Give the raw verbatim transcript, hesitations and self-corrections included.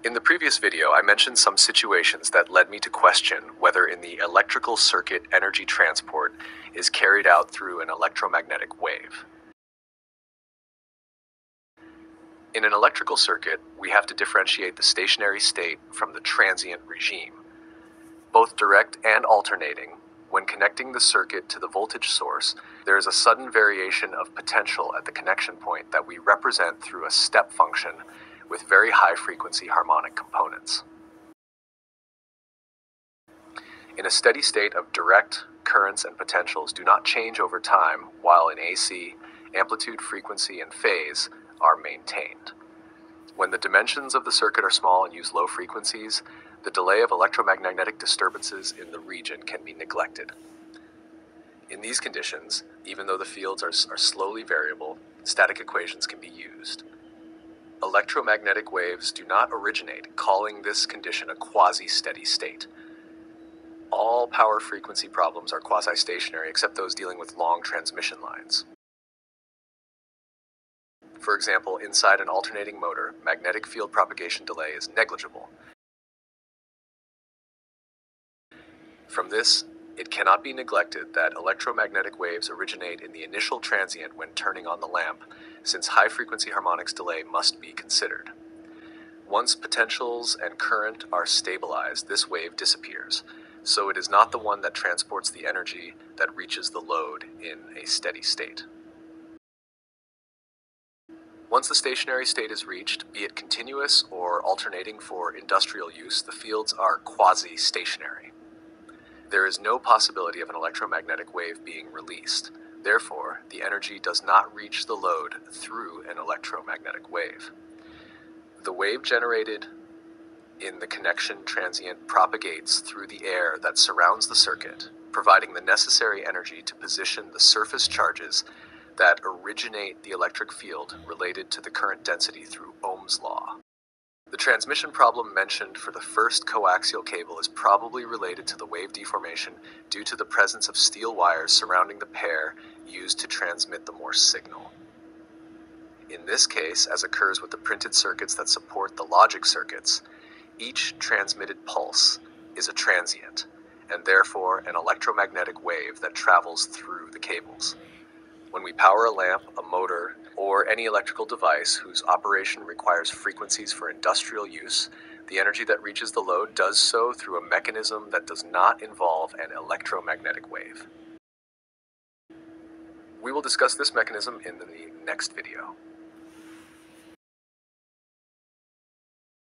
In the previous video, I mentioned some situations that led me to question whether in the electrical circuit energy transport is carried out through an electromagnetic wave. In an electrical circuit, we have to differentiate the stationary state from the transient regime. Both direct and alternating, when connecting the circuit to the voltage source, there is a sudden variation of potential at the connection point that we represent through a step function with very high-frequency harmonic components. In a steady state of direct, currents and potentials do not change over time, while in A C, amplitude, frequency, and phase are maintained. When the dimensions of the circuit are small and use low frequencies, the delay of electromagnetic disturbances in the region can be neglected. In these conditions, even though the fields are, are slowly variable, static equations can be used. Electromagnetic waves do not originate, calling this condition a quasi-steady state. All power frequency problems are quasi-stationary except those dealing with long transmission lines. For example, inside an alternating motor, magnetic field propagation delay is negligible. From this, it cannot be neglected that electromagnetic waves originate in the initial transient when turning on the lamp, since high-frequency harmonics delay must be considered. Once potentials and current are stabilized, this wave disappears, so it is not the one that transports the energy that reaches the load in a steady state. Once the stationary state is reached, be it continuous or alternating for industrial use, the fields are quasi-stationary. There is no possibility of an electromagnetic wave being released. Therefore, the energy does not reach the load through an electromagnetic wave. The wave generated in the connection transient propagates through the air that surrounds the circuit, providing the necessary energy to position the surface charges that originate the electric field related to the current density through Ohm's law. The transmission problem mentioned for the first coaxial cable is probably related to the wave deformation due to the presence of steel wires surrounding the pair used to transmit the Morse signal. In this case, as occurs with the printed circuits that support the logic circuits, each transmitted pulse is a transient, and therefore an electromagnetic wave that travels through the cables. When we power a lamp, a motor, or any electrical device whose operation requires frequencies for industrial use, the energy that reaches the load does so through a mechanism that does not involve an electromagnetic wave. We will discuss this mechanism in the next video.